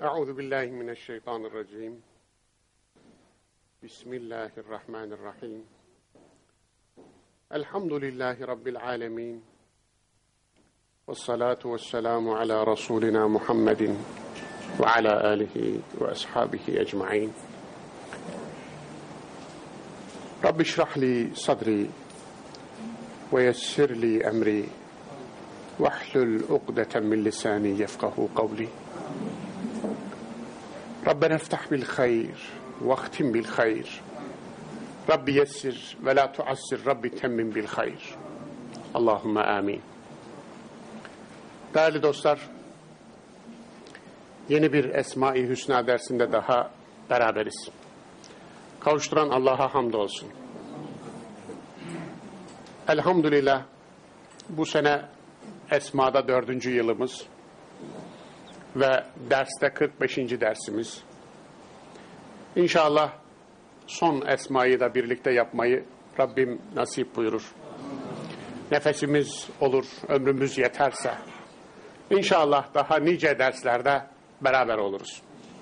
Euzu billahi mineşşeytanirracim. Bismillahirrahmanirrahim. Elhamdülillahi rabbil alamin. Vessalatu vesselamu ala rasulina Muhammedin ve ala alihi ve ashabihi ecmaîn. Rabbi şrah li sadri ve yessir li emri ve ahlul ukdeten min lisani yefkahu kavli. Rabbena iftah bil hayr ve ahtim bil hayr. Rabbi yessir ve la tuassir. Rabbi temmim bil hayr. Allahümme amin. Değerli dostlar, yeni bir Esma-i Hüsna dersinde daha beraberiz. Kavuşturan Allah'a hamdolsun. Elhamdülillah bu sene Esma'da 4. yılımız ve derste 45. dersimiz. İnşallah son Esma'yı da birlikte yapmayı Rabbim nasip buyurur. Nefesimiz olur, ömrümüz yeterse İnşallah daha nice derslerde beraber oluruz.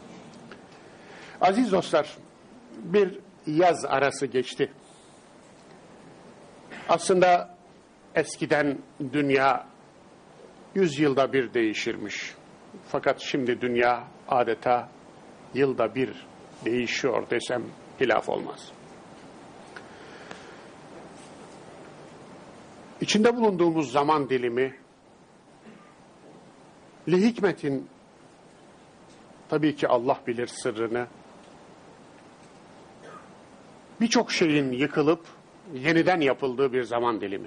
Aziz dostlar, bir yaz arası geçti. Aslında eskiden dünya 100 yılda bir değişirmiş. Fakat şimdi dünya adeta yılda bir değişiyor desem hilaf olmaz. İçinde bulunduğumuz zaman dilimi li hikmetin, tabii ki Allah bilir sırrını, birçok şeyin yıkılıp yeniden yapıldığı bir zaman dilimi.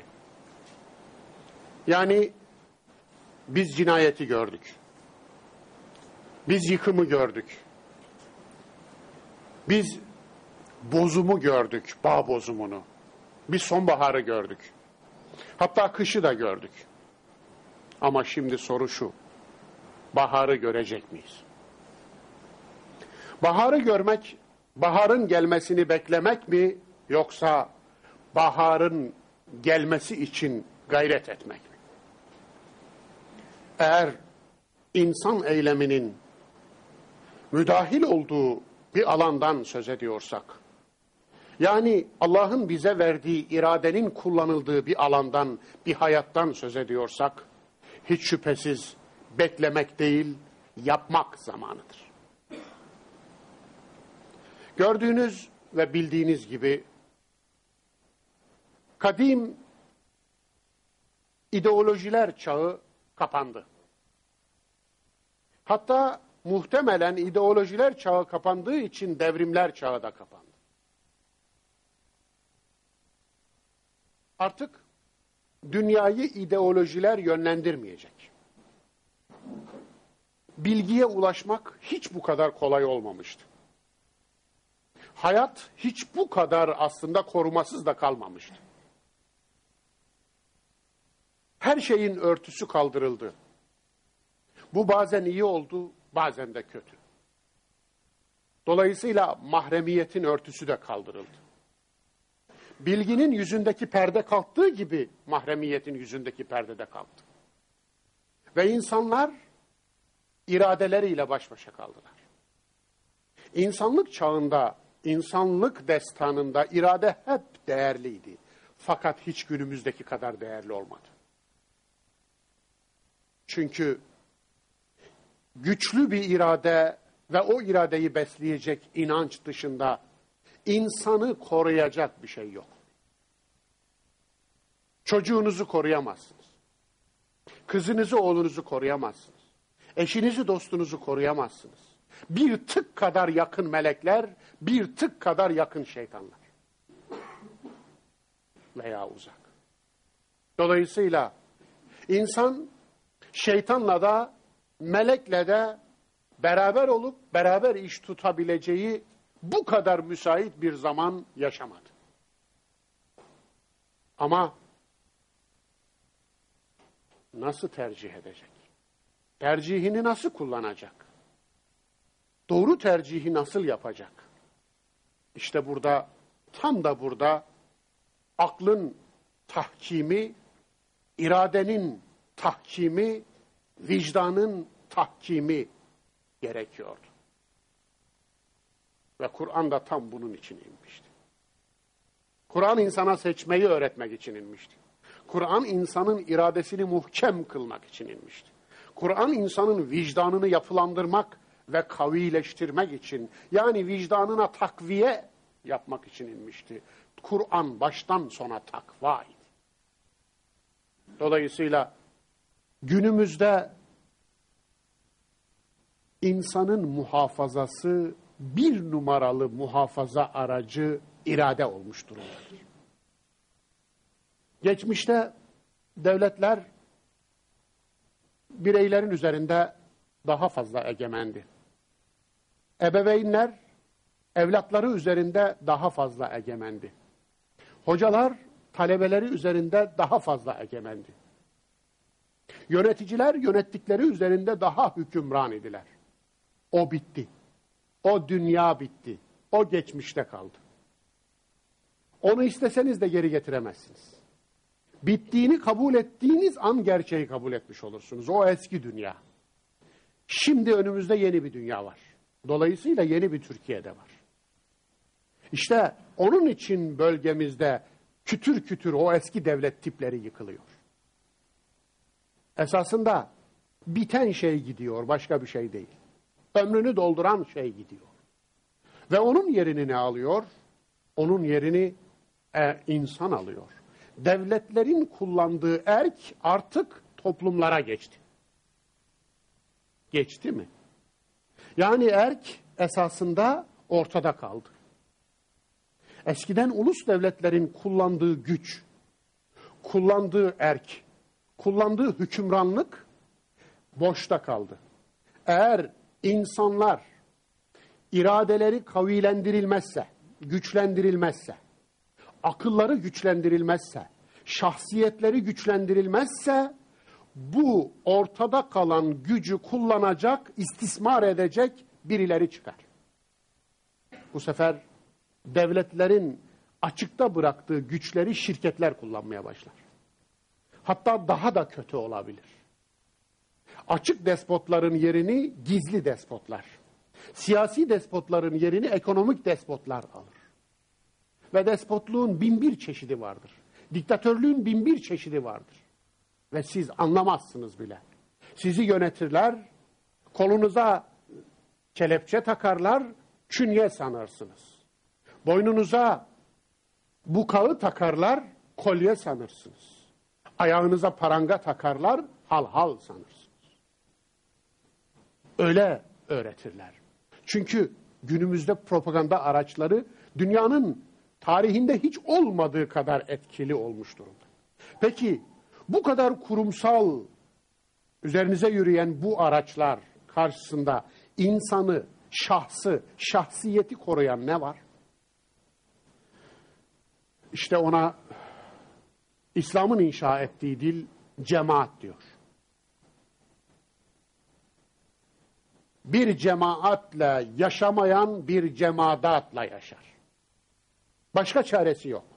Yani biz cinayeti gördük. Biz yıkımı gördük. Biz bozumu gördük, bağ bozumunu. Biz sonbaharı gördük. Hatta kışı da gördük. Ama şimdi soru şu: baharı görecek miyiz? Baharı görmek, baharın gelmesini beklemek mi, yoksa baharın gelmesi için gayret etmek mi? Eğer insan eyleminin müdahil olduğu bir alandan söz ediyorsak, yani Allah'ın bize verdiği iradenin kullanıldığı bir alandan, bir hayattan söz ediyorsak, hiç şüphesiz beklemek değil, yapmak zamanıdır. Gördüğünüz ve bildiğiniz gibi kadim ideolojiler çağı kapandı. Hatta muhtemelen ideolojiler çağı kapandığı için devrimler çağı da kapandı. Artık dünyayı ideolojiler yönlendirmeyecek. Bilgiye ulaşmak hiç bu kadar kolay olmamıştı. Hayat hiç bu kadar aslında korumasız da kalmamıştı. Her şeyin örtüsü kaldırıldı. Bu bazen iyi oldu, bazen de kötü. Dolayısıyla mahremiyetin örtüsü de kaldırıldı. Bilginin yüzündeki perde kalktığı gibi mahremiyetin yüzündeki perde de kalktı. Ve insanlar iradeleriyle baş başa kaldılar. İnsanlık çağında, insanlık destanında irade hep değerliydi. Fakat hiç günümüzdeki kadar değerli olmadı. Çünkü güçlü bir irade ve o iradeyi besleyecek inanç dışında insanı koruyacak bir şey yok. Çocuğunuzu koruyamazsınız. Kızınızı, oğlunuzu koruyamazsınız. Eşinizi, dostunuzu koruyamazsınız. Bir tık kadar yakın melekler, bir tık kadar yakın şeytanlar. Veya uzak. Dolayısıyla insan şeytanla da melekle de beraber olup beraber iş tutabileceği bu kadar müsait bir zaman yaşamadı. Ama nasıl tercih edecek? Tercihini nasıl kullanacak? Doğru tercihi nasıl yapacak? İşte burada, tam da burada aklın tahkimi, iradenin tahkimi, vicdanın tahkimi gerekiyordu. Ve Kur'an da tam bunun için inmişti. Kur'an insana seçmeyi öğretmek için inmişti. Kur'an insanın iradesini muhkem kılmak için inmişti. Kur'an insanın vicdanını yapılandırmak ve kavileştirmek için, yani vicdanına takviye yapmak için inmişti. Kur'an baştan sona takvaydı. Dolayısıyla günümüzde insanın muhafazası bir numaralı muhafaza aracı irade olmuş durumdadır. Geçmişte devletler bireylerin üzerinde daha fazla egemendi. Ebeveynler evlatları üzerinde daha fazla egemendi. Hocalar talebeleri üzerinde daha fazla egemendi. Yöneticiler yönettikleri üzerinde daha hükümran idiler. O bitti. O dünya bitti. O geçmişte kaldı. Onu isteseniz de geri getiremezsiniz. Bittiğini kabul ettiğiniz an gerçeği kabul etmiş olursunuz. O eski dünya. Şimdi önümüzde yeni bir dünya var. Dolayısıyla yeni bir Türkiye'de var. İşte onun için bölgemizde kütür kütür o eski devlet tipleri yıkılıyor. Esasında biten şey gidiyor, başka bir şey değil. Ömrünü dolduran şey gidiyor. Ve onun yerini ne alıyor? Onun yerini insan alıyor. Devletlerin kullandığı erk artık toplumlara geçti. Geçti mi? Yani erk esasında ortada kaldı. Eskiden ulus devletlerin kullandığı güç, kullandığı erk, kullandığı hükümranlık boşta kaldı. Eğer insanlar iradeleri kavilendirilmezse, güçlendirilmezse, akılları güçlendirilmezse, şahsiyetleri güçlendirilmezse, bu ortada kalan gücü kullanacak, istismar edecek birileri çıkar. Bu sefer devletlerin açıkta bıraktığı güçleri şirketler kullanmaya başlar. Hatta daha da kötü olabilir. Açık despotların yerini gizli despotlar, siyasi despotların yerini ekonomik despotlar alır. Ve despotluğun bin bir çeşidi vardır. Diktatörlüğün bin bir çeşidi vardır. Ve siz anlamazsınız bile. Sizi yönetirler, kolunuza kelepçe takarlar, künye sanırsınız. Boynunuza bukağı takarlar, kolye sanırsınız. Ayağınıza paranga takarlar, hal sanırsınız. Öyle öğretirler. Çünkü günümüzde propaganda araçları dünyanın tarihinde hiç olmadığı kadar etkili olmuş durumda. Peki bu kadar kurumsal, üzerinize yürüyen bu araçlar karşısında insanı, şahsı, şahsiyeti koruyan ne var? İşte ona İslam'ın inşa ettiği dil cemaat diyor. Bir cemaatle yaşamayan bir cemaatla yaşar. Başka çaresi yok.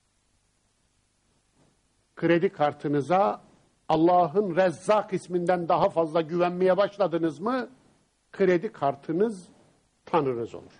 Kredi kartınıza Allah'ın Rezzak isminden daha fazla güvenmeye başladınız mı, kredi kartınız tanrınız olur.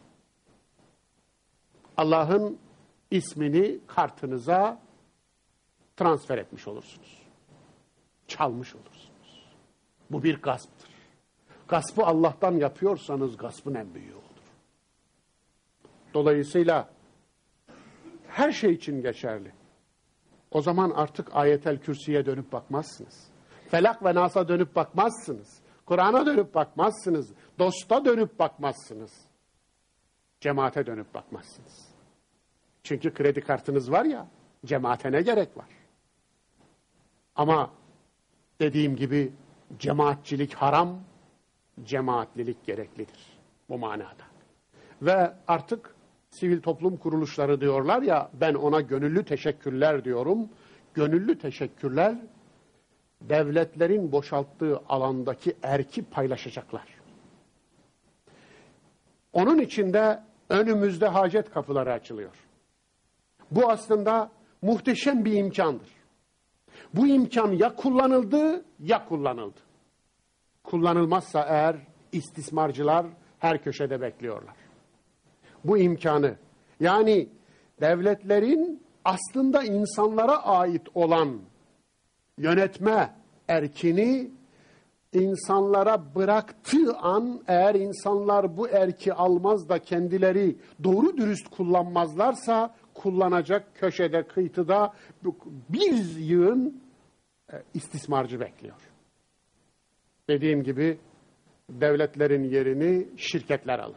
Allah'ın ismini kartınıza transfer etmiş olursunuz. Çalmış olursunuz. Bu bir gasptır. Gaspı Allah'tan yapıyorsanız gaspın en büyüğü olur. Dolayısıyla her şey için geçerli. O zaman artık Ayetel Kürsi'ye dönüp bakmazsınız. Felak ve Nas'a dönüp bakmazsınız. Kur'an'a dönüp bakmazsınız. Dosta dönüp bakmazsınız. Cemaate dönüp bakmazsınız. Çünkü kredi kartınız var ya, cemaate ne gerek var? Ama dediğim gibi cemaatçilik haram, cemaatlilik gereklidir bu manada. Ve artık sivil toplum kuruluşları diyorlar ya, ben ona gönüllü teşekkürler diyorum. Gönüllü teşekkürler, devletlerin boşalttığı alandaki erki paylaşacaklar. Onun için de önümüzde hacet kapıları açılıyor. Bu aslında muhteşem bir imkandır. Bu imkan ya kullanıldı ya kullanıldı. Kullanılmazsa eğer istismarcılar her köşede bekliyorlar. Bu imkanı, yani devletlerin aslında insanlara ait olan yönetme erkini insanlara bıraktığı an, eğer insanlar bu erki almaz da kendileri doğru dürüst kullanmazlarsa, kullanacak köşede, kıytıda bir yığın istismarcı bekliyor. Dediğim gibi devletlerin yerini şirketler alır.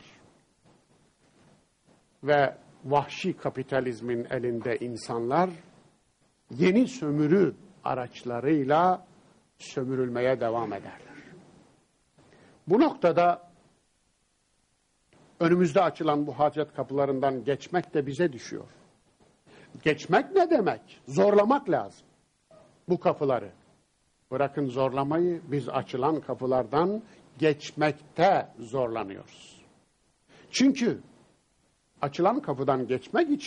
Ve vahşi kapitalizmin elinde insanlar yeni sömürü araçlarıyla sömürülmeye devam ederler. Bu noktada önümüzde açılan bu hacet kapılarından geçmek de bize düşüyor. Geçmek ne demek? Zorlamak lazım bu kapıları. Bırakın zorlamayı, biz açılan kapılardan geçmekte zorlanıyoruz. Çünkü açılan kapıdan geçmek için